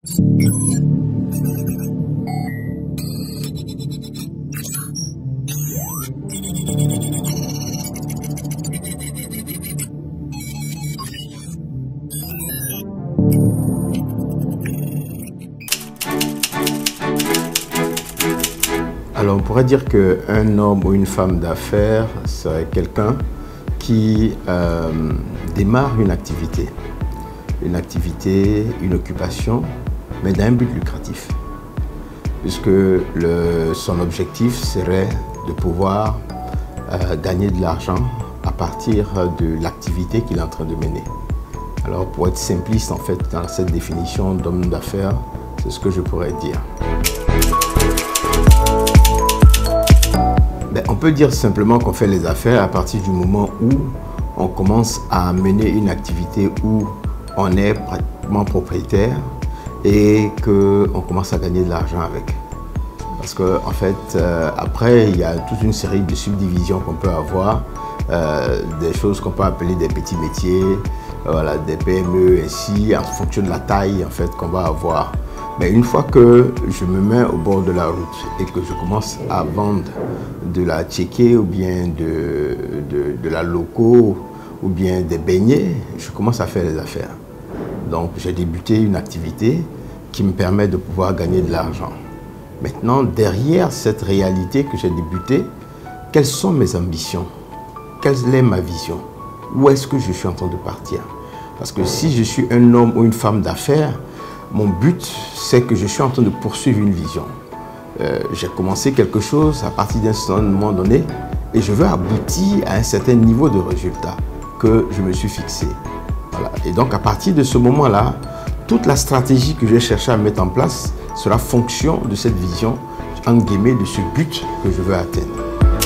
Alors on pourrait dire qu'un homme ou une femme d'affaires serait quelqu'un qui démarre une activité, une occupation, mais d'un but lucratif. Puisque son objectif serait de pouvoir gagner de l'argent à partir de l'activité qu'il est en train de mener. Alors pour être simpliste en fait dans cette définition d'homme d'affaires, c'est ce que je pourrais dire. On peut dire simplement qu'on fait les affaires à partir du moment où on commence à mener une activité où on est pratiquement propriétaire et qu'on commence à gagner de l'argent avec. Parce qu'en fait, après, il y a toute une série de subdivisions qu'on peut avoir, des choses qu'on peut appeler des petits métiers, voilà, des PME, ainsi, en fonction de la taille en fait, qu'on va avoir. Mais une fois que je me mets au bord de la route et que je commence à vendre de la tchéké ou bien de la loco ou bien des beignets, je commence à faire les affaires. Donc j'ai débuté une activité qui me permet de pouvoir gagner de l'argent. Maintenant, derrière cette réalité que j'ai débutée, quelles sont mes ambitions? Quelle est ma vision? Où est-ce que je suis en train de partir? Parce que si je suis un homme ou une femme d'affaires, mon but, c'est que je suis en train de poursuivre une vision. J'ai commencé quelque chose à partir d'un moment donné et je veux aboutir à un certain niveau de résultat que je me suis fixé. Voilà. Et donc, à partir de ce moment-là, toute la stratégie que je vais chercher à mettre en place sera fonction de cette vision, entre guillemets, de ce but que je veux atteindre.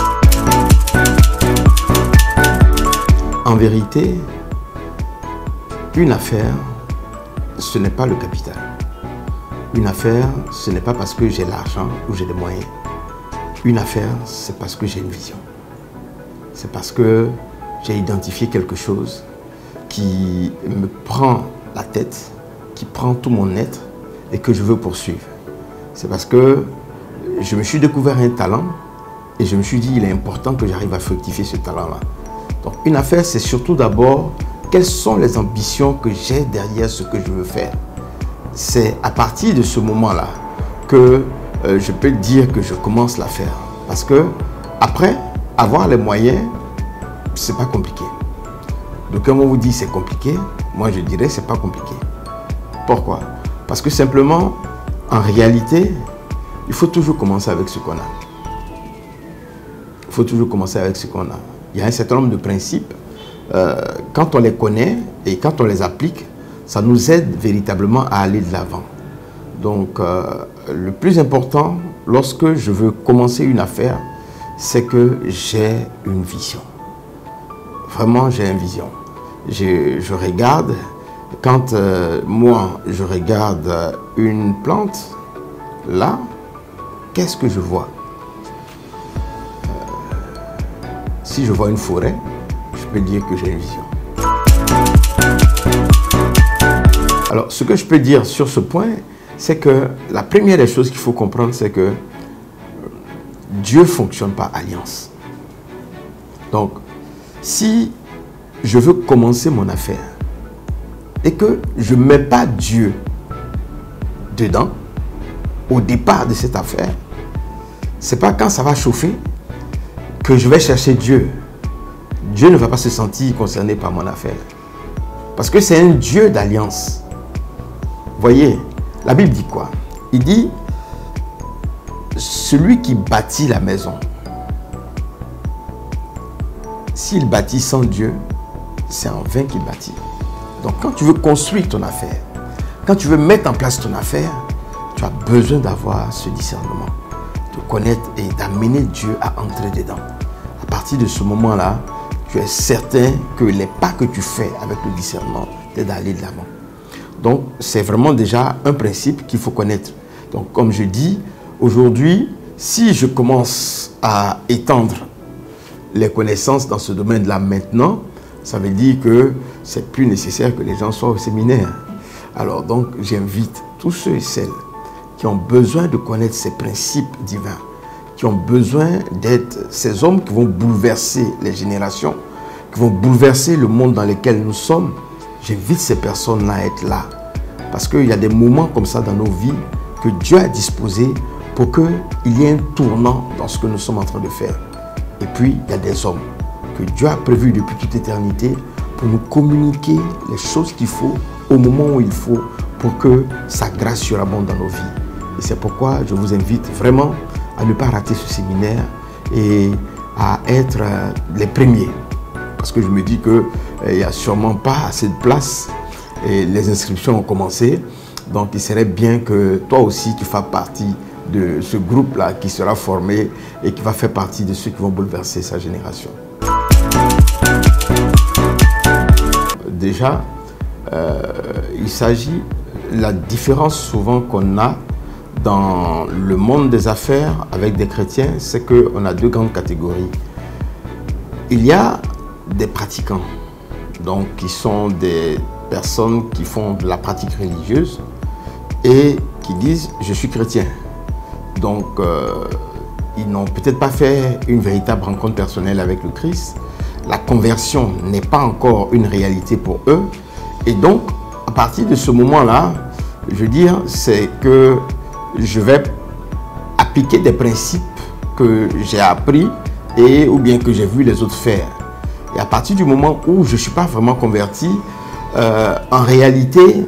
En vérité, une affaire, ce n'est pas le capital. Une affaire, ce n'est pas parce que j'ai l'argent ou j'ai les moyens. Une affaire, c'est parce que j'ai une vision. C'est parce que j'ai identifié quelque chose qui me prend la tête, qui prend tout mon être et que je veux poursuivre. C'est parce que je me suis découvert un talent et je me suis dit il est important que j'arrive à fructifier ce talent-là. Donc une affaire, c'est surtout d'abord quelles sont les ambitions que j'ai derrière ce que je veux faire. C'est à partir de ce moment-là que je peux dire que je commence l'affaire. Parce que après, avoir les moyens, c'est pas compliqué. Donc quand on vous dit c'est compliqué, moi je dirais c'est pas compliqué. Pourquoi? Parce que simplement, en réalité, il faut toujours commencer avec ce qu'on a. Il faut toujours commencer avec ce qu'on a. Il y a un certain nombre de principes. Quand on les connaît et quand on les applique, ça nous aide véritablement à aller de l'avant. Donc, le plus important, lorsque je veux commencer une affaire, c'est que j'ai une vision. Vraiment, j'ai une vision. Je regarde, quand moi, je regarde une plante, là, qu'est-ce que je vois? Si je vois une forêt, je peux dire que j'ai une vision. Alors, ce que je peux dire sur ce point, c'est que la première des choses qu'il faut comprendre, c'est que Dieu ne fonctionne par alliance. Donc, si je veux commencer mon affaire et que je ne mets pas Dieu dedans, au départ de cette affaire, ce n'est pas quand ça va chauffer que je vais chercher Dieu. Dieu ne va pas se sentir concerné par mon affaire. Parce que c'est un Dieu d'alliance. Voyez, la Bible dit quoi? Il dit, celui qui bâtit la maison, s'il bâtit sans Dieu, c'est en vain qu'il bâtit. Donc quand tu veux construire ton affaire, quand tu veux mettre en place ton affaire, tu as besoin d'avoir ce discernement, de connaître et d'amener Dieu à entrer dedans. À partir de ce moment-là, tu es certain que les pas que tu fais avec le discernement t'aident à aller de l'avant. Donc, c'est vraiment déjà un principe qu'il faut connaître. Donc, comme je dis, aujourd'hui, si je commence à étendre les connaissances dans ce domaine-là maintenant, ça veut dire que c'est plus nécessaire que les gens soient au séminaire. Alors, donc, j'invite tous ceux et celles qui ont besoin de connaître ces principes divins, qui ont besoin d'être ces hommes qui vont bouleverser les générations, qui vont bouleverser le monde dans lequel nous sommes, j'invite ces personnes-là à être là. Parce qu'il y a des moments comme ça dans nos vies que Dieu a disposés pour qu'il y ait un tournant dans ce que nous sommes en train de faire. Et puis, il y a des hommes que Dieu a prévus depuis toute éternité pour nous communiquer les choses qu'il faut au moment où il faut pour que sa grâce surabonde dans nos vies. Et c'est pourquoi je vous invite vraiment à ne pas rater ce séminaire et à être les premiers. Parce que je me dis qu'il n'y a sûrement pas assez de place et les inscriptions ont commencé. Donc il serait bien que toi aussi tu fasses partie de ce groupe-là qui sera formé et qui va faire partie de ceux qui vont bouleverser sa génération. Déjà, il s'agit de la différence souvent qu'on a dans le monde des affaires avec des chrétiens, c'est qu'on a deux grandes catégories. Il y a des pratiquants, donc qui sont des personnes qui font de la pratique religieuse et qui disent « je suis chrétien ». Donc, ils n'ont peut-être pas fait une véritable rencontre personnelle avec le Christ. La conversion n'est pas encore une réalité pour eux. Et donc, à partir de ce moment-là, je veux dire, c'est que je vais appliquer des principes que j'ai appris et ou bien que j'ai vu les autres faire. Et à partir du moment où je ne suis pas vraiment converti, en réalité,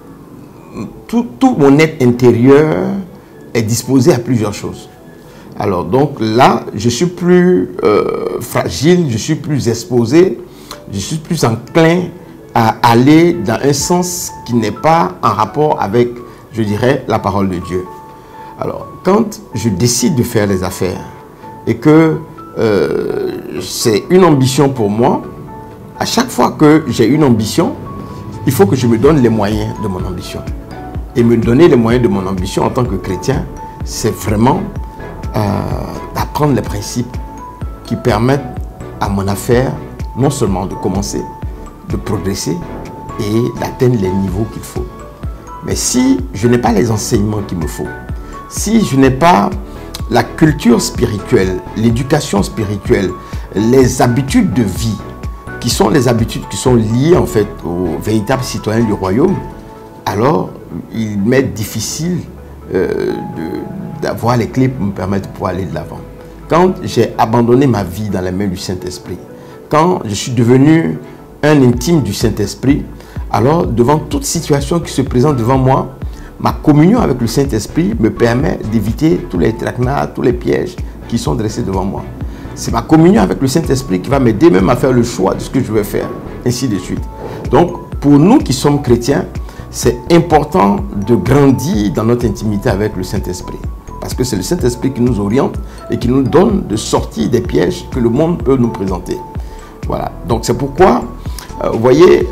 tout mon être intérieur est disposé à plusieurs choses. Alors donc là, je suis plus fragile, je suis plus exposé, je suis plus enclin à aller dans un sens qui n'est pas en rapport avec, je dirais, la parole de Dieu. Alors, quand je décide de faire les affaires et que c'est une ambition pour moi, à chaque fois que j'ai une ambition, il faut que je me donne les moyens de mon ambition. Et me donner les moyens de mon ambition en tant que chrétien, c'est vraiment d'apprendre les principes qui permettent à mon affaire non seulement de commencer, de progresser et d'atteindre les niveaux qu'il faut. Mais si je n'ai pas les enseignements qu'il me faut, si je n'ai pas la culture spirituelle, l'éducation spirituelle, les habitudes de vie, qui sont les habitudes qui sont liées en fait aux véritables citoyens du royaume, alors il m'est difficile d'avoir les clés pour me permettre de pouvoir aller de l'avant. Quand j'ai abandonné ma vie dans les mains du Saint-Esprit, quand je suis devenu un intime du Saint-Esprit, alors devant toute situation qui se présente devant moi, ma communion avec le Saint-Esprit me permet d'éviter tous les traquenards, tous les pièges qui sont dressés devant moi. C'est ma communion avec le Saint-Esprit qui va m'aider même à faire le choix de ce que je vais faire, ainsi de suite. Donc, pour nous qui sommes chrétiens, c'est important de grandir dans notre intimité avec le Saint-Esprit. Parce que c'est le Saint-Esprit qui nous oriente et qui nous donne de sortir des pièges que le monde peut nous présenter. Voilà. Donc c'est pourquoi, vous voyez,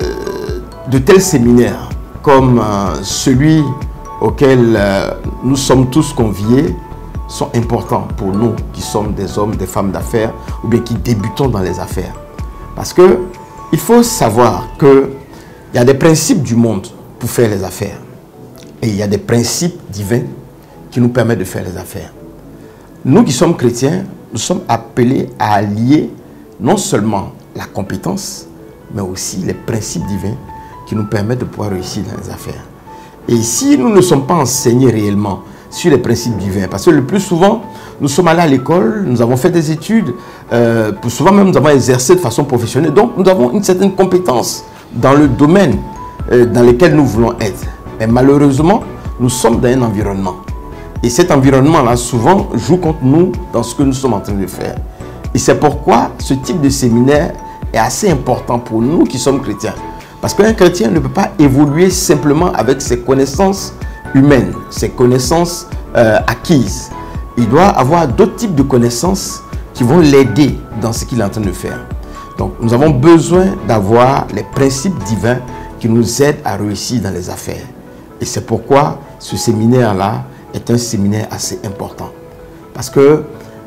de tels séminaires comme celui auquel nous sommes tous conviés sont importants pour nous qui sommes des hommes, des femmes d'affaires ou bien qui débutons dans les affaires. Parce que il faut savoir qu'il y a des principes du monde pour faire les affaires. Et il y a des principes divins qui nous permettent de faire les affaires. Nous qui sommes chrétiens, nous sommes appelés à allier non seulement la compétence, mais aussi les principes divins qui nous permettent de pouvoir réussir dans les affaires. Et si nous ne sommes pas enseignés réellement sur les principes divins, parce que le plus souvent, nous sommes allés à l'école, nous avons fait des études, souvent même nous avons exercé de façon professionnelle, donc nous avons une certaine compétence dans le domaine dans lequel nous voulons être. Mais malheureusement, nous sommes dans un environnement. Et cet environnement-là, souvent, joue contre nous dans ce que nous sommes en train de faire. Et c'est pourquoi ce type de séminaire est assez important pour nous qui sommes chrétiens. Parce qu'un chrétien ne peut pas évoluer simplement avec ses connaissances humaines, ses connaissances acquises. Il doit avoir d'autres types de connaissances qui vont l'aider dans ce qu'il est en train de faire. Donc, nous avons besoin d'avoir les principes divins qui nous aident à réussir dans les affaires. Et c'est pourquoi ce séminaire-là est un séminaire assez important. Parce que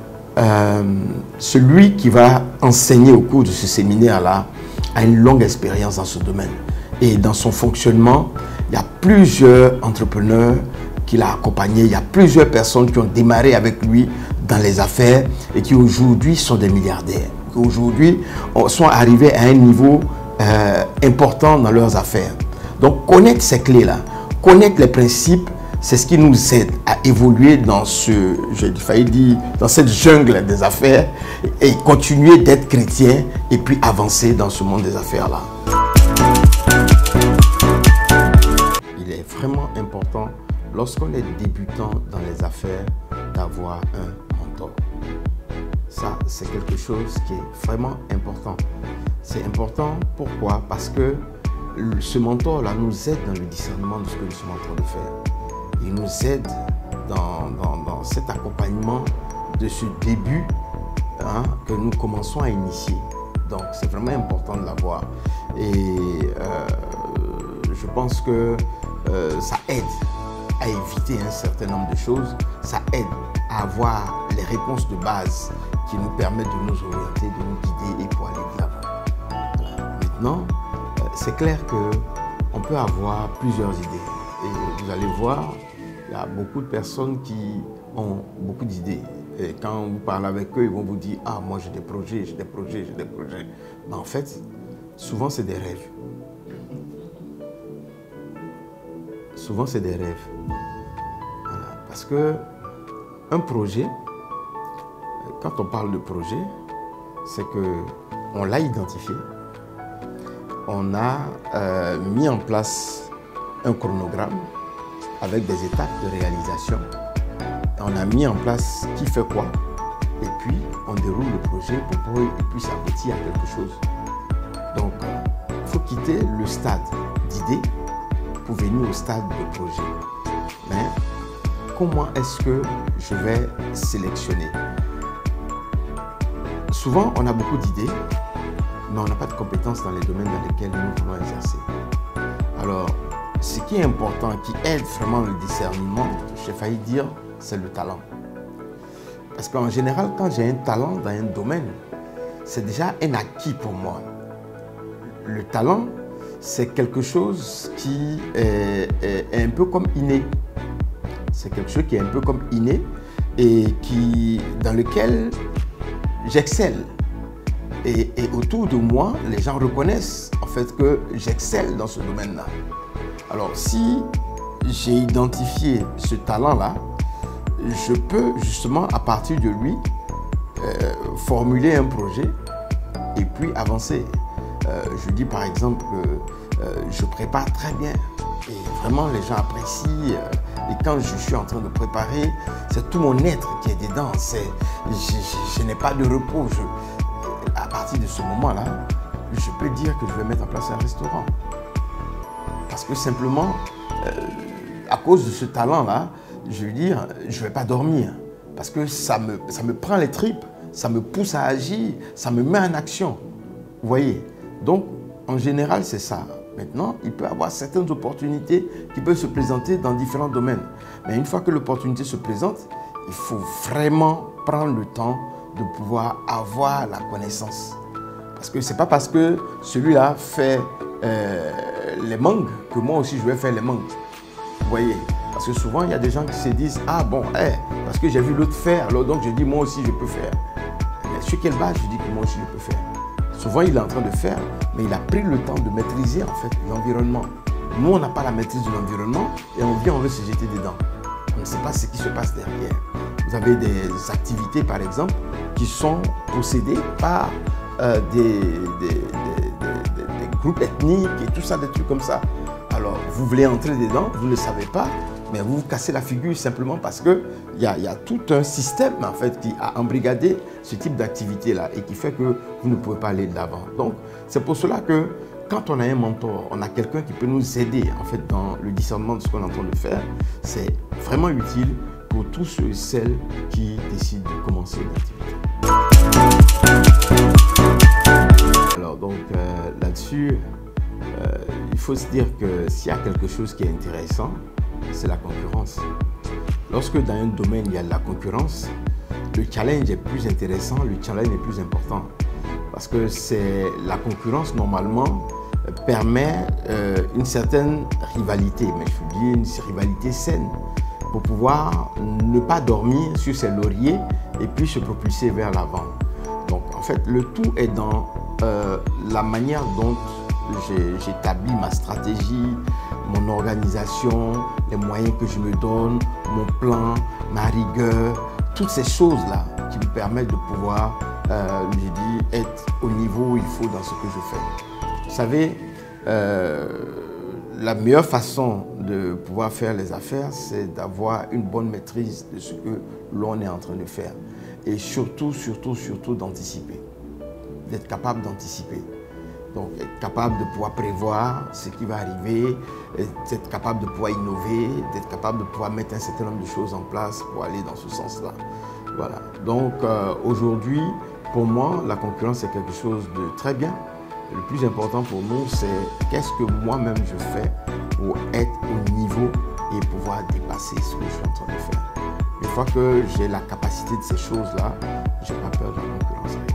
celui qui va enseigner au cours de ce séminaire-là a une longue expérience dans ce domaine et dans son fonctionnement il y a plusieurs entrepreneurs qu'il a accompagnés, il y a plusieurs personnes qui ont démarré avec lui dans les affaires et qui aujourd'hui sont des milliardaires, qui aujourd'hui sont arrivés à un niveau important dans leurs affaires. Donc connaître ces clés-là, connaître les principes, c'est ce qui nous aide à évoluer dans j'ai failli dire, dans cette jungle des affaires et continuer d'être chrétien et puis avancer dans ce monde des affaires-là. Il est vraiment important, lorsqu'on est débutant dans les affaires, d'avoir un mentor. Ça, c'est quelque chose qui est vraiment important. C'est important, pourquoi? Parce que ce mentor-là nous aide dans le discernement de ce que nous sommes en train de faire. Il nous aide dans cet accompagnement de ce début que nous commençons à initier. Donc, c'est vraiment important de l'avoir. Et je pense que ça aide à éviter un certain nombre de choses. Ça aide à avoir les réponses de base qui nous permettent de nous orienter, de nous guider et pour aller de l'avant. Voilà. Maintenant, c'est clair qu'on peut avoir plusieurs idées. Et vous allez voir, il y a beaucoup de personnes qui ont beaucoup d'idées. Et quand vous parlez avec eux, ils vont vous dire « Ah, moi j'ai des projets, j'ai des projets, j'ai des projets. » Mais en fait, souvent c'est des rêves. Souvent c'est des rêves. Voilà. Parce que un projet, quand on parle de projet, c'est qu'on l'a identifié. On a mis en place un chronogramme avec des étapes de réalisation. On a mis en place qui fait quoi. Et puis, on déroule le projet pour qu'il puisse aboutir à quelque chose. Donc, il faut quitter le stade d'idée pour venir au stade de projet. Mais comment est-ce que je vais sélectionner? Souvent, on a beaucoup d'idées, mais on n'a pas de compétences dans les domaines dans lesquels nous voulons exercer. Alors, ce qui est important, qui aide vraiment le discernement, j'ai failli dire, c'est le talent. Parce qu'en général, quand j'ai un talent dans un domaine, c'est déjà un acquis pour moi. Le talent, c'est quelque chose qui est un peu comme inné. C'est quelque chose qui est un peu comme inné et dans lequel j'excelle. Et autour de moi, les gens reconnaissent en fait que j'excelle dans ce domaine-là. Alors, si j'ai identifié ce talent-là, je peux justement, à partir de lui, formuler un projet et puis avancer. Je dis par exemple que je prépare très bien et vraiment les gens apprécient. Et quand je suis en train de préparer, c'est tout mon être qui est dedans. Je n'ai pas de repos. À partir de ce moment-là, je peux dire que je vais mettre en place un restaurant. Parce que simplement, à cause de ce talent-là, je veux dire, je ne vais pas dormir. Parce que ça me prend les tripes, ça me pousse à agir, ça me met en action. Vous voyez? Donc, en général, c'est ça. Maintenant, il peut y avoir certaines opportunités qui peuvent se présenter dans différents domaines. Mais une fois que l'opportunité se présente, il faut vraiment prendre le temps de pouvoir avoir la connaissance. Parce que ce n'est pas parce que celui-là fait les mangues que moi aussi je vais faire les mangues. Vous voyez? Parce que souvent il y a des gens qui se disent « Ah bon, parce que j'ai vu l'autre faire, alors donc je dis moi aussi je peux faire. » Mais sur quelle base je dis que moi aussi je peux faire? Souvent il est en train de faire, mais il a pris le temps de maîtriser en fait l'environnement. Nous on n'a pas la maîtrise de l'environnement et on vient, on veut se jeter dedans. On ne sait pas ce qui se passe derrière. Vous avez des activités par exemple qui sont possédées par des groupes ethniques et tout ça, des trucs comme ça. Alors, vous voulez entrer dedans, vous ne le savez pas, mais vous vous cassez la figure simplement parce qu'il y a tout un système en fait qui a embrigadé ce type d'activité-là et qui fait que vous ne pouvez pas aller de l'avant. Donc, c'est pour cela que quand on a un mentor, on a quelqu'un qui peut nous aider en fait dans le discernement de ce qu'on est en train de faire, c'est vraiment utile pour tous ceux et celles qui décident de commencer une activité. Alors donc là-dessus, il faut se dire que s'il y a quelque chose qui est intéressant, c'est la concurrence. Lorsque dans un domaine il y a de la concurrence, le challenge est plus intéressant, le challenge est plus important. Parce que c'est la concurrence normalement permet une certaine rivalité, mais je veux dire une rivalité saine, pour pouvoir ne pas dormir sur ses lauriers et puis se propulser vers l'avant. Donc en fait, le tout est dans la manière dont j'établis ma stratégie, mon organisation, les moyens que je me donne, mon plan, ma rigueur, toutes ces choses-là qui me permettent de pouvoir, je dis, être au niveau où il faut dans ce que je fais. Vous savez, la meilleure façon de pouvoir faire les affaires, c'est d'avoir une bonne maîtrise de ce que l'on est en train de faire. Et surtout, surtout d'anticiper. D'être capable d'anticiper. Donc, être capable de pouvoir prévoir ce qui va arriver, d'être capable de pouvoir innover, d'être capable de pouvoir mettre un certain nombre de choses en place pour aller dans ce sens-là. Voilà. Donc, aujourd'hui, pour moi, la concurrence est quelque chose de très bien. Le plus important pour nous, c'est qu'est-ce que moi-même je fais pour être au niveau et pouvoir dépasser ce que je suis en train de faire. Une fois que j'ai la capacité de ces choses-là, je n'ai pas peur de la concurrence avec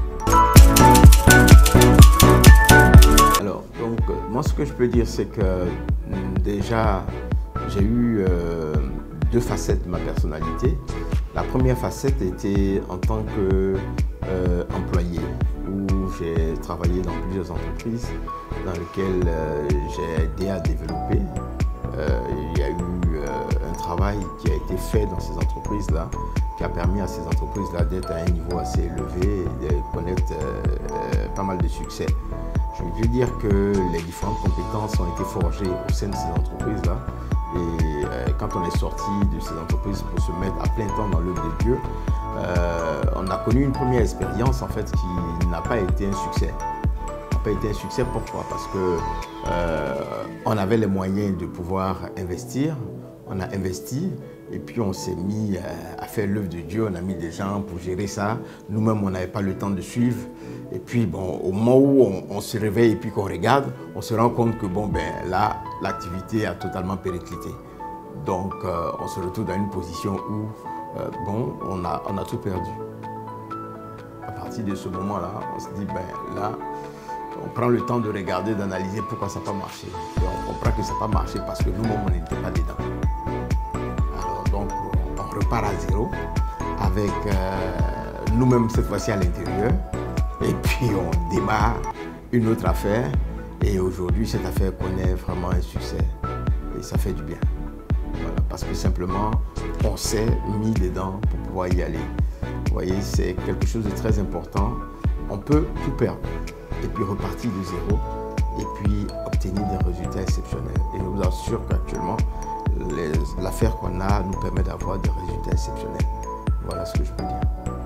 moi. Alors, donc, moi, ce que je peux dire, c'est que déjà, j'ai eu deux facettes de ma personnalité. La première facette était en tant qu'employé, où j'ai travaillé dans plusieurs entreprises dans lesquelles j'ai aidé à développer. Il y a eu un travail qui a été fait dans ces entreprises-là, qui a permis à ces entreprises-là d'être à un niveau assez élevé et de connaître pas mal de succès. Je veux dire que les différentes compétences ont été forgées au sein de ces entreprises-là. Et quand on est sorti de ces entreprises pour se mettre à plein temps dans l'œuvre de Dieu, on a connu une première expérience en fait qui n'a pas été un succès. N'a pas été un succès, pourquoi? Parce que on avait les moyens de pouvoir investir, on a investi et puis on s'est mis à faire l'œuvre de Dieu, on a mis des gens pour gérer ça. Nous-mêmes, on n'avait pas le temps de suivre. Et puis, bon, au moment où on se réveille et puis qu'on regarde, on se rend compte que, bon, ben là, l'activité a totalement périclité. Donc, on se retrouve dans une position où, bon, on a tout perdu. À partir de ce moment-là, on se dit, ben là, on prend le temps de regarder, d'analyser pourquoi ça n'a pas marché. Et on comprend que ça n'a pas marché parce que nous-mêmes, on n'était pas dedans. Alors, donc, on repart à zéro avec nous-mêmes, cette fois-ci, à l'intérieur. Et puis, on démarre une autre affaire. Et aujourd'hui, cette affaire connaît vraiment un succès. Et ça fait du bien. Voilà, parce que simplement, on s'est mis dedans pour pouvoir y aller. Vous voyez, c'est quelque chose de très important. On peut tout perdre et puis repartir de zéro et puis obtenir des résultats exceptionnels. Et je vous assure qu'actuellement, l'affaire qu'on a nous permet d'avoir des résultats exceptionnels. Voilà ce que je peux dire.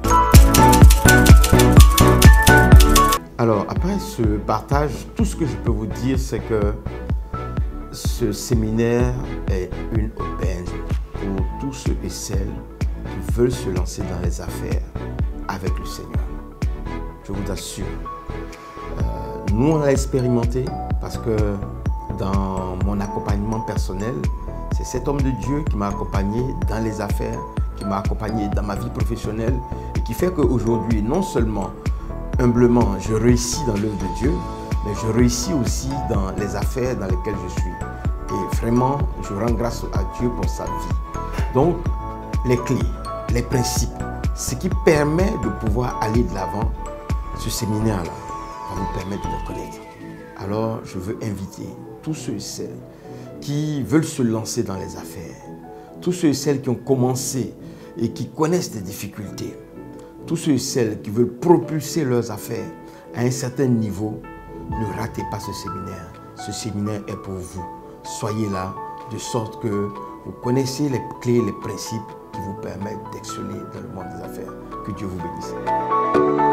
Alors, après ce partage, tout ce que je peux vous dire, c'est que ce séminaire est une aubaine pour tous ceux et celles qui veulent se lancer dans les affaires avec le Seigneur. Je vous assure. Nous, on l'a expérimenté parce que dans mon accompagnement personnel, c'est cet homme de Dieu qui m'a accompagné dans les affaires, qui m'a accompagné dans ma vie professionnelle et qui fait qu'aujourd'hui, non seulement humblement, je réussis dans l'œuvre de Dieu, mais je réussis aussi dans les affaires dans lesquelles je suis. Et vraiment, je rends grâce à Dieu pour sa vie. Donc, les clés, les principes, ce qui permet de pouvoir aller de l'avant, ce séminaire-là va vous permettre de le connaître. Alors, je veux inviter tous ceux et celles qui veulent se lancer dans les affaires, tous ceux et celles qui ont commencé et qui connaissent des difficultés, tous ceux et celles qui veulent propulser leurs affaires à un certain niveau, ne ratez pas ce séminaire. Ce séminaire est pour vous. Soyez là de sorte que vous connaissez les clés, les principes qui vous permettent d'exceller dans le monde des affaires. Que Dieu vous bénisse.